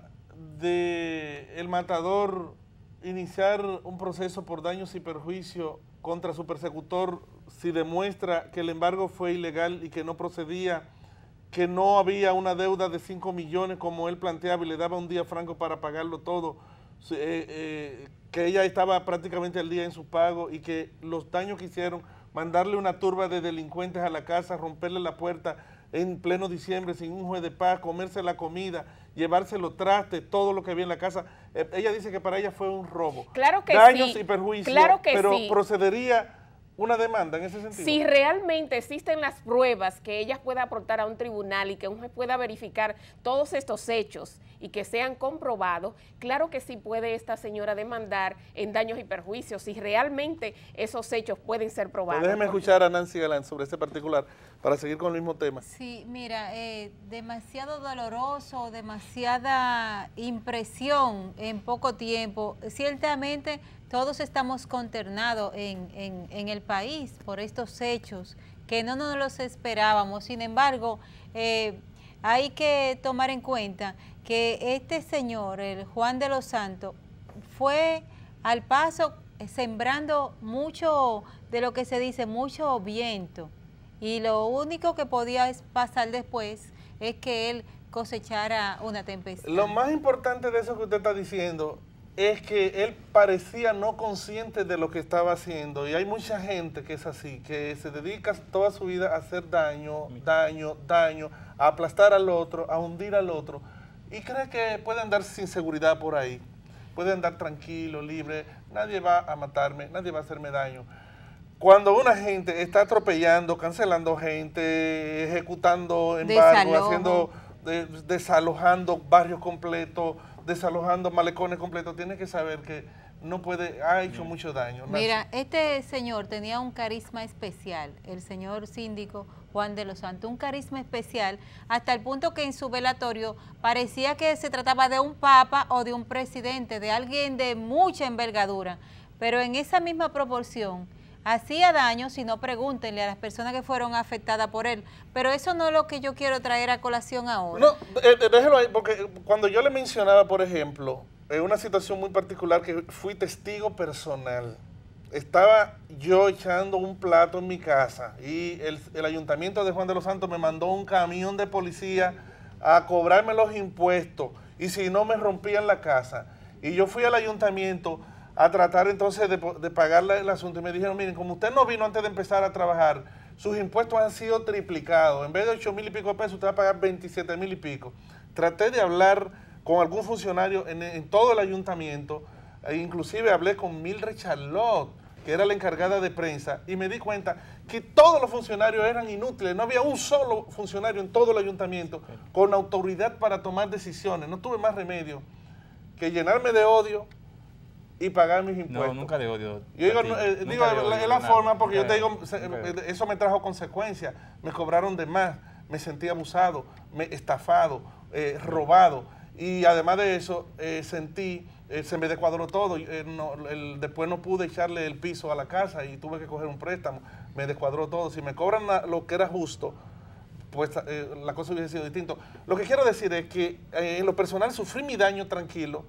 de el matador iniciar un proceso por daños y perjuicio contra su persecutor si demuestra que el embargo fue ilegal y que no procedía, que no había una deuda de cinco millones como él planteaba y le daba un día franco para pagarlo todo, eh, eh, que ella estaba prácticamente al día en su pago y que los daños que hicieron, mandarle una turba de delincuentes a la casa, romperle la puerta en pleno diciembre sin un juez de paz, comerse la comida, llevarse los trastes, todo lo que había en la casa, eh, ella dice que para ella fue un robo. Claro que daños sí, y perjuicios, claro que pero sí. procedería una demanda en ese sentido. Si realmente existen las pruebas que ella pueda aportar a un tribunal y que un juez pueda verificar todos estos hechos y que sean comprobados, claro que sí puede esta señora demandar en daños y perjuicios, si realmente esos hechos pueden ser probados. Pues déjeme escuchar a Nancy Galán sobre este particular para seguir con el mismo tema. Sí, mira, eh, demasiado doloroso, demasiada impresión en poco tiempo. Ciertamente todos estamos consternados en, en, en el país por estos hechos que no nos los esperábamos. Sin embargo, eh, hay que tomar en cuenta que este señor, el Juan de los Santos, fue al paso sembrando mucho de lo que se dice, mucho viento. Y lo único que podía pasar después es que él cosechara una tempestad. Lo más importante de eso que usted está diciendo es que él parecía no consciente de lo que estaba haciendo, y hay mucha gente que es así, que se dedica toda su vida a hacer daño, daño, daño, a aplastar al otro, a hundir al otro, y cree que puede andar sin seguridad por ahí, puede andar tranquilo, libre, nadie va a matarme, nadie va a hacerme daño. Cuando una gente está atropellando, cancelando gente, ejecutando embargos, haciendo, de, desalojando barrios completos, desalojando malecones completos, tiene que saber que no puede, ha hecho mucho daño. Mira, este señor tenía un carisma especial, el señor síndico Juan de los Santos, un carisma especial, hasta el punto que en su velatorio parecía que se trataba de un papa o de un presidente, de alguien de mucha envergadura, pero en esa misma proporción hacía daño, si no pregúntenle a las personas que fueron afectadas por él. Pero eso no es lo que yo quiero traer a colación ahora. No, eh, déjelo ahí, porque cuando yo le mencionaba, por ejemplo, en una situación muy particular que fui testigo personal, estaba yo echando un plato en mi casa y el, el ayuntamiento de Juan de los Santos me mandó un camión de policía a cobrarme los impuestos y si no me rompían la casa. Y yo fui al ayuntamiento a tratar entonces de, de pagarle el asunto y me dijeron, miren, como usted no vino antes de empezar a trabajar, sus impuestos han sido triplicados, en vez de ocho mil y pico de pesos usted va a pagar veintisiete mil y pico. Traté de hablar con algún funcionario en, en todo el ayuntamiento, e inclusive hablé con Mildred Charlotte, que era la encargada de prensa, y me di cuenta que todos los funcionarios eran inútiles, no había un solo funcionario en todo el ayuntamiento con autoridad para tomar decisiones. No tuve más remedio que llenarme de odio y pagar mis impuestos. No, nunca de odio. Yo digo, no, eh, digo es la, la forma, porque yo te digo, se, eso me trajo consecuencias. Me cobraron de más, me sentí abusado, me estafado, eh, robado. Y además de eso, eh, sentí, eh, se me descuadró todo. Eh, no, el, después no pude echarle el piso a la casa y tuve que coger un préstamo. Me descuadró todo. Si me cobran la, lo que era justo, pues eh, la cosa hubiese sido distinta. Lo que quiero decir es que eh, en lo personal sufrí mi daño tranquilo,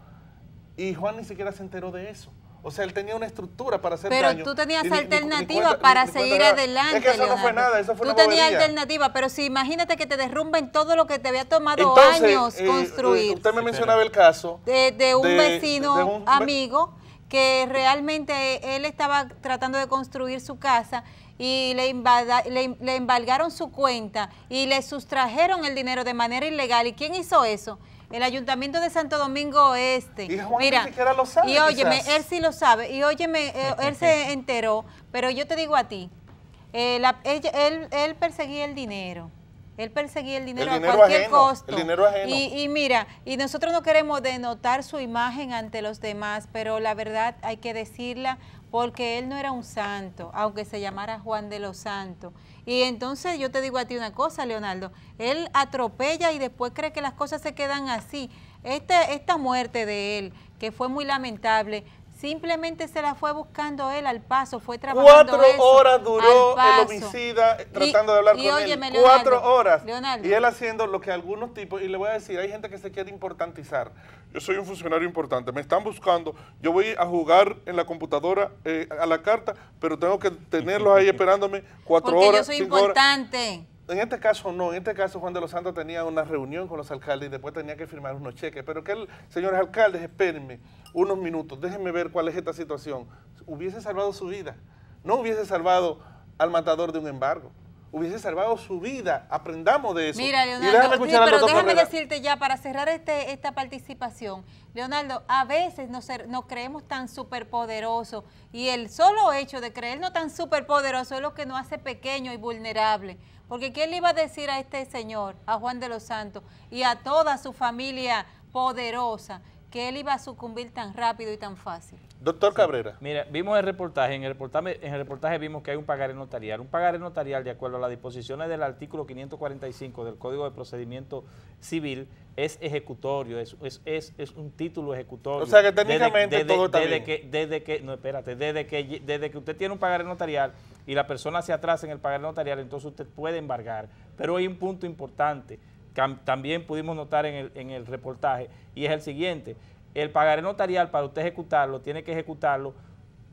y Juan ni siquiera se enteró de eso. O sea, él tenía una estructura para hacer pero daño. Pero tú tenías ni, alternativa ni, ni para ni seguir cuenta, adelante, es que eso Leonardo. no fue nada, eso fue tú una tenías bobería. alternativa, pero si imagínate que te derrumben todo lo que te había tomado Entonces, años eh, construir. Usted me mencionaba el caso de, de un de, vecino de un, amigo que realmente él estaba tratando de construir su casa y le, invada, le, le embargaron su cuenta y le sustrajeron el dinero de manera ilegal. ¿Y quién hizo eso? El Ayuntamiento de Santo Domingo Este. Y Juan Mira, ni siquiera lo sabe, y óyeme, quizás. él sí lo sabe, y óyeme, eh, él se enteró, pero yo te digo a ti, eh, la, ella, él, él perseguía el dinero, él perseguía el dinero, el dinero a cualquier ajeno, costo. El dinero ajeno. Y, y mira, y nosotros no queremos denotar su imagen ante los demás, pero la verdad hay que decirla porque él no era un santo, aunque se llamara Juan de los Santos. Y entonces yo te digo a ti una cosa, Leonardo, él atropella y después cree que las cosas se quedan así. Este, esta muerte de él, que fue muy lamentable, simplemente se la fue buscando él al paso, fue trabajando Cuatro eso, horas duró al el paso. homicida tratando Y- de hablar y con óyeme, él. Leonardo, Cuatro horas. Leonardo. Y él haciendo lo que algunos tipos, y le voy a decir, hay gente que se quiere importantizar. Yo soy un funcionario importante, me están buscando, yo voy a jugar en la computadora eh, a la carta, pero tengo que tenerlos ahí esperándome cuatro Porque horas, yo soy cinco horas. importante. En este caso no, en este caso Juan de los Santos tenía una reunión con los alcaldes y después tenía que firmar unos cheques, pero que el, señores alcaldes, espérenme unos minutos, déjenme ver cuál es esta situación. Hubiese salvado su vida, no hubiese salvado al matador de un embargo, hubiese salvado su vida, aprendamos de eso. Mira, Y Leonardo, déjame sí, escuchar al pero doctor déjame Cabrera. decirte ya para cerrar este, esta participación, Leonardo, a veces nos, nos creemos tan superpoderosos y el solo hecho de creernos tan superpoderosos es lo que nos hace pequeño y vulnerable. Porque ¿quién le iba a decir a este señor, a Juan de los Santos y a toda su familia poderosa, que él iba a sucumbir tan rápido y tan fácil? Doctor Cabrera. Mira, vimos el reportaje, en el reportaje, en el reportaje vimos que hay un pagaré notarial. Un pagaré notarial, de acuerdo a las disposiciones del artículo quinientos cuarenta y cinco del Código de Procedimiento Civil, es ejecutorio, es, es, es, es un título ejecutorio. O sea que técnicamente desde, todo está desde bien. Que, desde que, no, espérate, desde que, desde que usted tiene un pagaré notarial y la persona se atrasa en el pagaré notarial, entonces usted puede embargar. Pero hay un punto importante que también pudimos notar en el, en el reportaje, y es el siguiente. El pagaré notarial, para usted ejecutarlo, tiene que ejecutarlo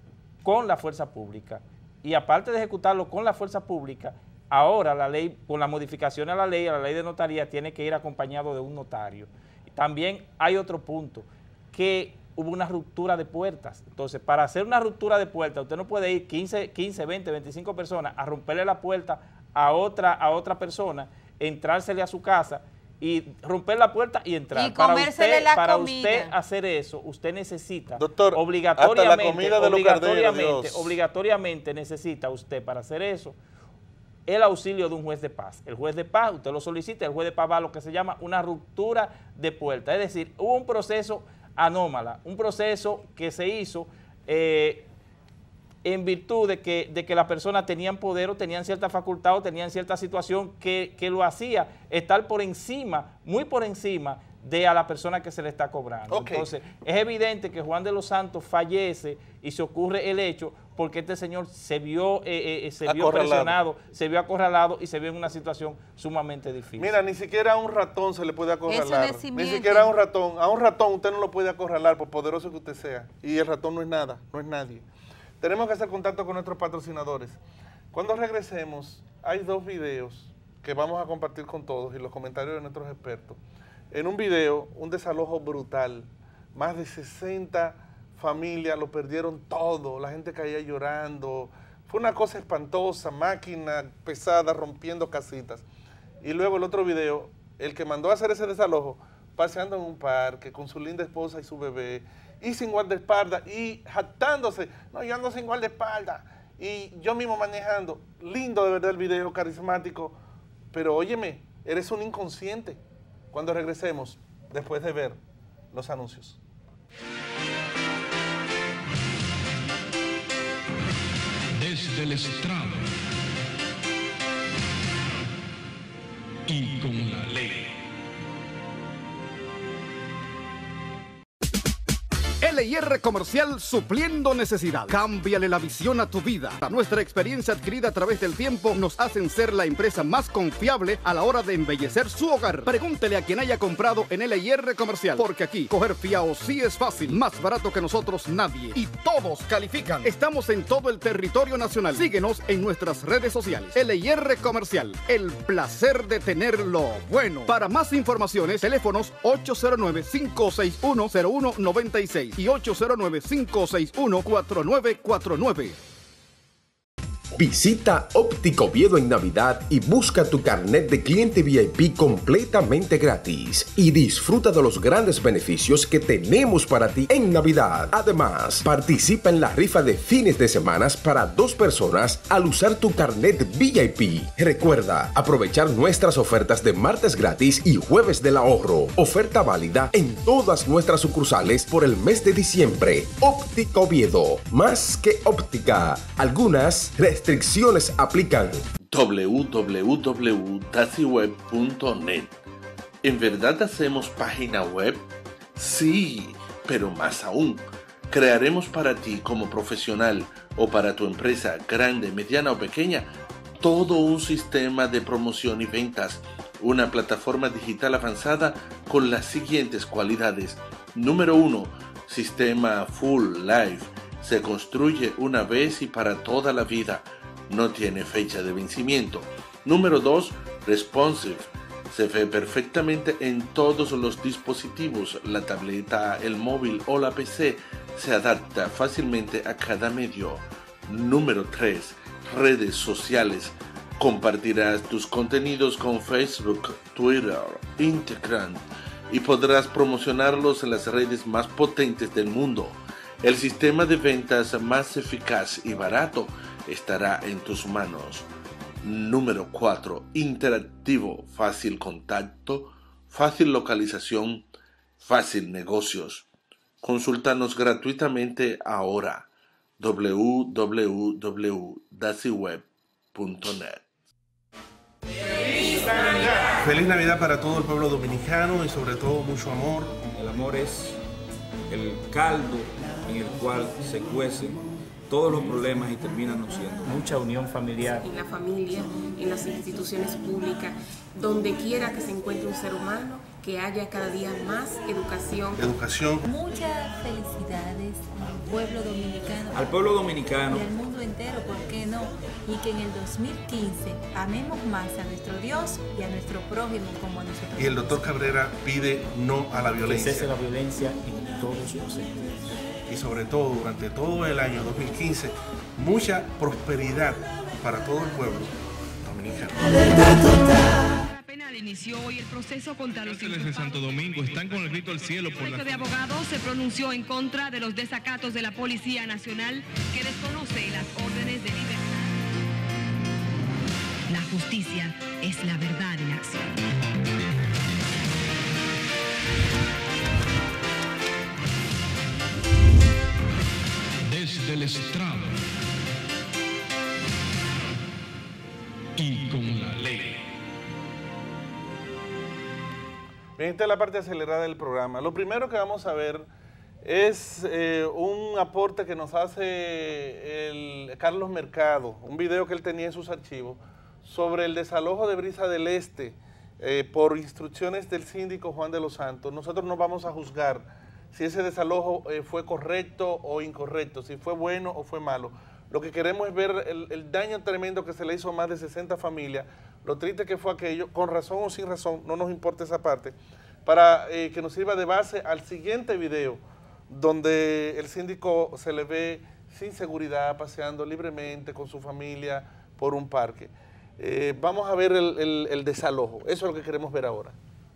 con la fuerza pública. Y aparte de ejecutarlo con la fuerza pública, ahora la ley, con la modificación a la ley, a la ley de notaría, tiene que ir acompañado de un notario. También hay otro punto, que hubo una ruptura de puertas. Entonces, para hacer una ruptura de puertas, usted no puede ir quince, quince, veinte, veinticinco personas a romperle la puerta a otra, a otra persona, entrársele a su casa y romper la puerta y entrar. Y para comérsele usted, la para comida. usted hacer eso, usted necesita Doctor, obligatoriamente, hasta la comida de los obligatoriamente, carneros, Dios. obligatoriamente necesita usted para hacer eso el auxilio de un juez de paz. El juez de paz, usted lo solicita, el juez de paz va a lo que se llama una ruptura de puerta. Es decir, hubo un proceso anómala, un proceso que se hizo eh, en virtud de que, de que las personas tenían poder o tenían cierta facultad o tenían cierta situación que, que lo hacía estar por encima, muy por encima de a la persona que se le está cobrando. Okay. Entonces, es evidente que Juan de los Santos fallece y se ocurre el hecho porque este señor se vio, eh, eh, se vio presionado, se vio acorralado y se vio en una situación sumamente difícil. Mira, ni siquiera a un ratón se le puede acorralar. Eso Ni siquiera a un ratón. A un ratón usted no lo puede acorralar por poderoso que usted sea. Y el ratón no es nada, no es nadie. Tenemos que hacer contacto con nuestros patrocinadores. Cuando regresemos, hay dos videos que vamos a compartir con todos y los comentarios de nuestros expertos. En un video, un desalojo brutal. Más de sesenta familias lo perdieron todo. La gente caía llorando. Fue una cosa espantosa, máquina pesada rompiendo casitas. Y luego el otro video, el que mandó a hacer ese desalojo, paseando en un parque con su linda esposa y su bebé, y sin guardaespaldas, y jactándose. No, yo ando sin guardaespaldas. Y yo mismo manejando. Lindo de verdad el video, carismático. Pero óyeme, eres un inconsciente. Cuando regresemos, después de ver los anuncios. Desde el estrado y con la ley. L I R Comercial, supliendo necesidad. Cámbiale la visión a tu vida. A nuestra experiencia adquirida a través del tiempo nos hacen ser la empresa más confiable a la hora de embellecer su hogar. Pregúntele a quien haya comprado en L I R Comercial, porque aquí coger fiao sí es fácil. Más barato que nosotros nadie. Y todos califican. Estamos en todo el territorio nacional. Síguenos en nuestras redes sociales. L I R Comercial, el placer de tenerlo bueno. Para más informaciones, teléfonos ocho cero nueve, cinco seis uno, cero uno nueve seis y ocho cero nueve, cinco seis uno, cuatro nueve cuatro nueve. Visita Óptico Oviedo en Navidad y busca tu carnet de cliente V I P completamente gratis y disfruta de los grandes beneficios que tenemos para ti en Navidad. Además, participa en la rifa de fines de semana para dos personas al usar tu carnet V I P. Recuerda aprovechar nuestras ofertas de martes gratis y jueves del ahorro. Oferta válida en todas nuestras sucursales por el mes de diciembre. Óptico Oviedo, más que óptica. Algunas restricciones aplican. w w w punto daciweb punto net. ¿En verdad hacemos página web? Sí, pero más aún. Crearemos para ti como profesional o para tu empresa grande, mediana o pequeña todo un sistema de promoción y ventas. Una plataforma digital avanzada con las siguientes cualidades. Número uno, sistema full live. Se construye una vez y para toda la vida. No tiene fecha de vencimiento. Número dos, responsive. Se ve perfectamente en todos los dispositivos. La tableta, el móvil o la P C se adapta fácilmente a cada medio. Número tres, redes sociales. Compartirás tus contenidos con Facebook, Twitter, Instagram y podrás promocionarlos en las redes más potentes del mundo. El sistema de ventas más eficaz y barato estará en tus manos. Número cuatro. Interactivo, fácil contacto, fácil localización, fácil negocios. Consúltanos gratuitamente ahora. w w w punto daciweb punto net. Feliz Navidad para todo el pueblo dominicano y sobre todo mucho amor. El amor es el caldo en el cual se cuecen todos los problemas y terminan no siendo. Mucha unión familiar. En la familia, en las instituciones públicas, donde quiera que se encuentre un ser humano, que haya cada día más educación. Educación. Muchas felicidades al pueblo dominicano. Al pueblo dominicano. Y al mundo entero, ¿por qué no? Y que en el dos mil quince amemos más a nuestro Dios y a nuestro prójimo como a nosotros. Y el doctor Cabrera pide no a la violencia. Que cese la violencia en todos los sentidos. Y sobre todo, durante todo el año dos mil quince, mucha prosperidad para todo el pueblo dominicano. La penal inició hoy el proceso contra los Cárceles de Santo Domingo están con el grito al cielo por El la... Colegio de Abogados se pronunció en contra de los desacatos de la Policía Nacional que desconoce las órdenes de libertad. La justicia es la verdad en acción. Desde el estrado y con la ley. Bien, esta es la parte acelerada del programa. Lo primero que vamos a ver es eh, un aporte que nos hace el Carlos Mercado, un video que él tenía en sus archivos sobre el desalojo de Brisa del Este eh, por instrucciones del síndico Juan de los Santos. Nosotros no vamos a juzgar si ese desalojo eh, fue correcto o incorrecto, si fue bueno o fue malo. Lo que queremos es ver el, el daño tremendo que se le hizo a más de sesenta familias, lo triste que fue aquello, con razón o sin razón, no nos importa esa parte, para eh, que nos sirva de base al siguiente video, donde el síndico se le ve sin seguridad, paseando libremente con su familia por un parque. Eh, vamos a ver el, el, el desalojo, eso es lo que queremos ver ahora.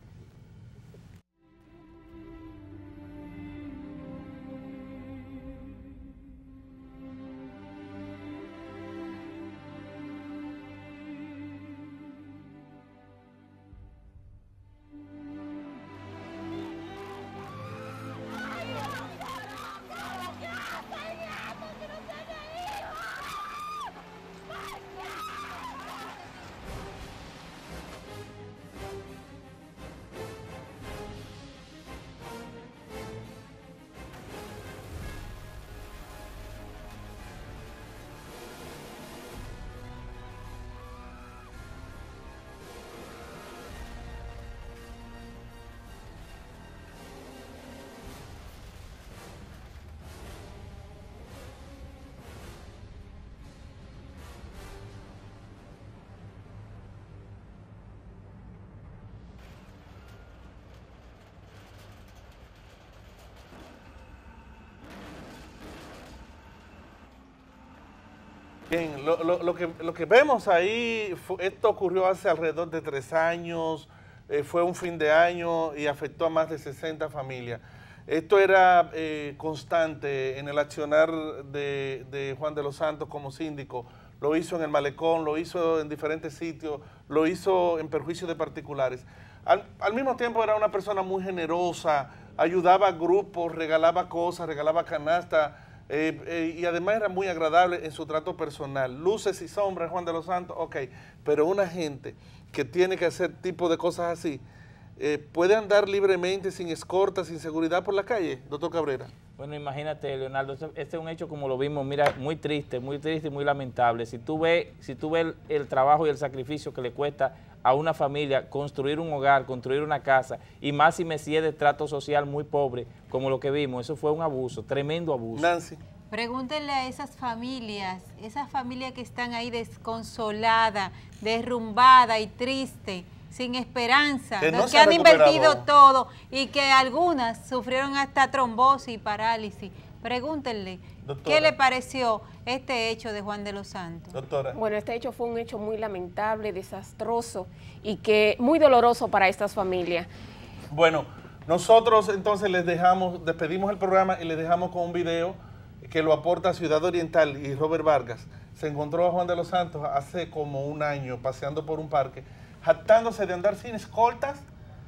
Bien, lo, lo, lo, que, lo que vemos ahí, fue, esto ocurrió hace alrededor de tres años, eh, fue un fin de año y afectó a más de sesenta familias. Esto era eh, constante en el accionar de, de Juan de los Santos como síndico. Lo hizo en el Malecón, lo hizo en diferentes sitios, lo hizo en perjuicio de particulares. Al, al mismo tiempo era una persona muy generosa, ayudaba a grupos, regalaba cosas, regalaba canastas, Eh, eh, y además era muy agradable en su trato personal. Luces y sombras, Juan de los Santos, ok, pero una gente que tiene que hacer tipo de cosas así, eh, ¿puede andar libremente, sin escorta, sin seguridad por la calle, doctor Cabrera? Bueno, imagínate, Leonardo, este, este es un hecho como lo vimos, mira, muy triste, muy triste y muy lamentable. Si tú ves, si tú ves el, el trabajo y el sacrificio que le cuesta a una familia construir un hogar, construir una casa, y más si me sigue de trato social muy pobre, como lo que vimos, eso fue un abuso, tremendo abuso. Nancy. Pregúntenle a esas familias, esas familias que están ahí desconsoladas, derrumbadas y tristes, sin esperanza, que, no que han recuperado. invertido todo y que algunas sufrieron hasta trombosis y parálisis. Pregúntenle, doctora, ¿qué le pareció este hecho de Juan de los Santos? Doctora. Bueno, este hecho fue un hecho muy lamentable, desastroso y que muy doloroso para estas familias. Bueno, nosotros entonces les dejamos, despedimos el programa y les dejamos con un video que lo aporta Ciudad Oriental y Robert Vargas. Se encontró a Juan de los Santos hace como un año paseando por un parque, jactándose de andar sin escoltas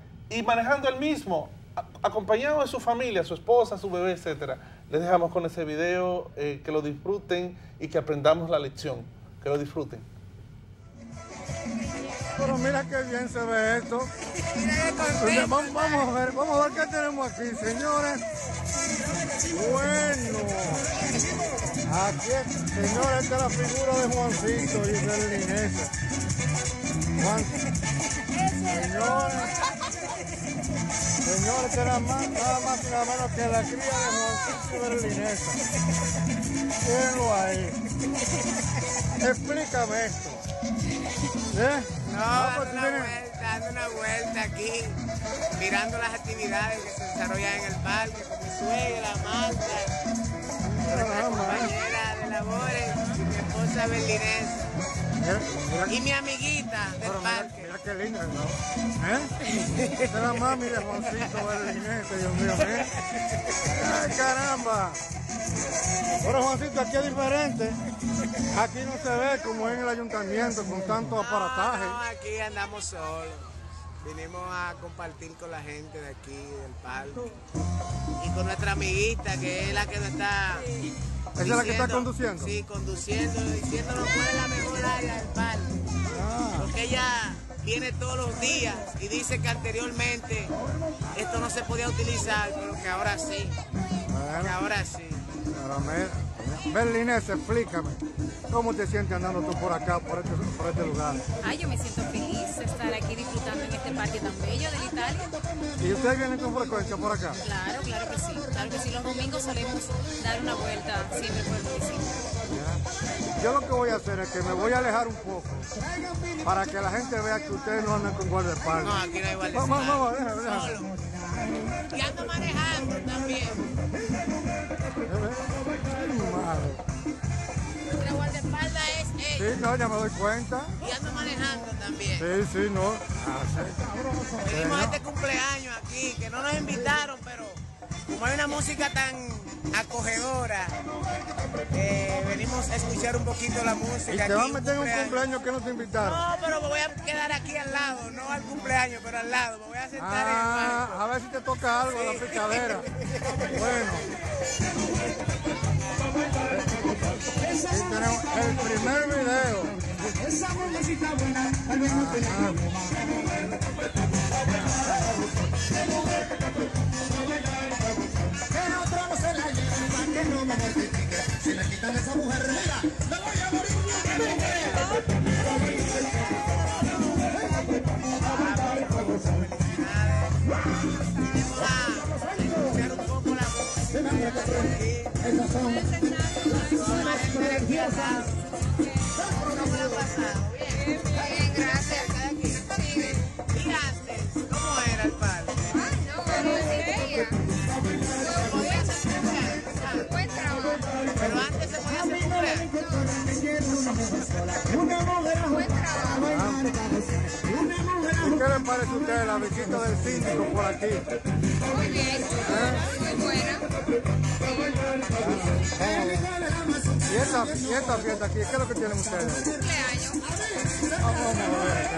y manejando él mismo, acompañado de su familia, su esposa, su bebé, etcétera. Les dejamos con ese video, eh, que lo disfruten y que aprendamos la lección. Que lo disfruten. Pero mira qué bien se ve esto. Pues vamos, vamos a ver, vamos a ver qué tenemos aquí, señores. Bueno, aquí, señores, esta es la figura de Juancito y de Linesa. Juan, señores. Señores, esta era más, nada más y nada menos que la cría de Juancito Berlinesa. Mírenlo ahí. Explícame esto. ¿Eh? No, Ah, dando pues una tiene- vuelta, dando una vuelta aquí, mirando las actividades que se desarrollan en el parque, con mi suegra, Marta, nuestra compañera de labores, y mi esposa berlinesa, Mira, mira- y mi amiguita del pero mira, parque. mira qué linda, ¿no? ¿Eh? Esta es la mami de Juancito Berlinesa, Dios mío, ¿eh? ¡Ay, caramba! Pero Juancito, aquí es diferente. Aquí no se ve como en el ayuntamiento con tanto aparataje. No, aquí andamos solos. Vinimos a compartir con la gente de aquí, del parque. Y con nuestra amiguita, que es la que nos está... ¿Esa es la que está diciendo- conduciendo? Sí, conduciendo, diciéndonos cuál es la mejor área del parque. Ah. Porque ella viene todos los días y dice que anteriormente esto no se podía utilizar, pero que ahora sí. Que ahora sí. Pero me- Berlinesa, explícame, ¿cómo te sientes andando tú por acá, por este, por este lugar? Ay, yo me siento feliz de estar aquí disfrutando en este parque tan bello de Italia. ¿Y ustedes vienen con frecuencia por acá? Claro, claro que sí. Claro que sí. Los domingos solemos dar una vuelta siempre por el municipio. Ya. Yo lo que voy a hacer es que me voy a alejar un poco para que la gente vea que ustedes no andan con guardaespaldas. No, aquí no hay guardaespaldas. Vamos, vamos, déjame, déjame. Solo. Y ando manejando también. Ay, madre. Nuestra guardaespaldas es Sí, ella. no, ya me doy cuenta. Y ando manejando también. Sí, sí, no. Ah, sí. Venimos a este cumpleaños aquí, que no nos invitaron, pero como hay una música tan acogedora, eh, venimos a escuchar un poquito la música. ¿Y te aquí, vas a meter en un cumpleaños. cumpleaños que no te invitaron? No, pero me voy a quedar aquí al lado, no al cumpleaños, pero al lado. Me voy a sentar en el Ah, banco. a ver si te toca algo de la picadera. Bueno. Aquí tenemos el primer video. Esa mujercita buena, tal vez no te la que a otra no se la lleva, que no me mortifique. Si le quitan esa mujer, mira, me voy a morir. Escuchar un poco la música. Esas son La gente de aquí al lado. ¿Cómo le ha pasado? Bien, bien, gracias. Cada quien. Y antes, ¿cómo era el parque? No, pero es ¿Se podía hacer cumpleaños? buen trabajo. Pero antes se podía hacer cumpleaños. una mujer Buen trabajo. una mujer ¿Y qué le parece a ustedes la visita del síndico por aquí? Muy bien. Muy buena. ¿Y esta, y esta fiesta aquí, qué es lo que tienen ustedes? Cumpleaños. Vamos a ver.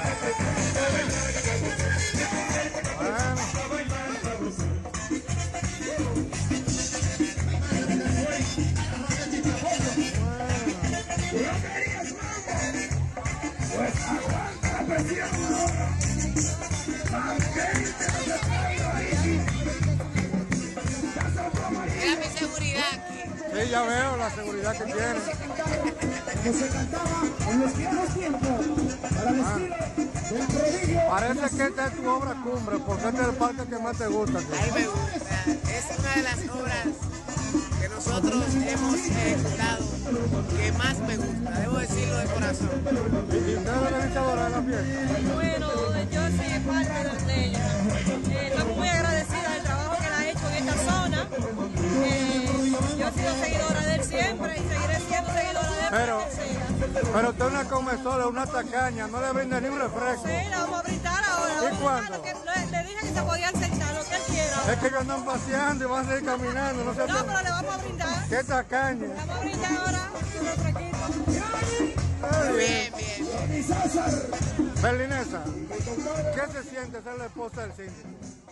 Mira mi seguridad aquí. Sí, ya veo la seguridad que tiene. que se cantaba en los viejos tiempos para el estilo del prodigio. Parece que esta es tu obra cumbre, porque este es el parque que más te gusta. Ahí me gusta. Es una de las obras que nosotros hemos ejecutado que más me gusta. Debo decirlo de corazón. ¿Y usted es la organizadora de la fiesta? Bueno, yo soy parte de ella. Eh, estoy muy agradecida del trabajo que él ha hecho en esta zona. Eh, yo he sido seguidora de él siempre y seguiré siendo seguidora de él. Pero, porque sea. pero usted es una comezola, una tacaña, no le brinda ni un refresco. Sí, la vamos a brindar ahora. ¿Y Vamos a cuándo? brindar lo que- le, le dije que se podía sentar, lo que él quiera. Es que ellos andan paseando y van a seguir caminando, no sé. No, pero le vamos a brindar. ¿Qué tacaña? Le vamos a brindar ahora su refresquito. Bien, bien. Berlinesa, ¿qué se siente ser la esposa del síndico?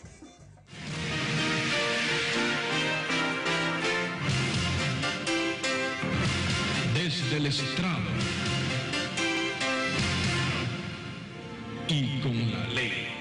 Desde el estrado y con la ley.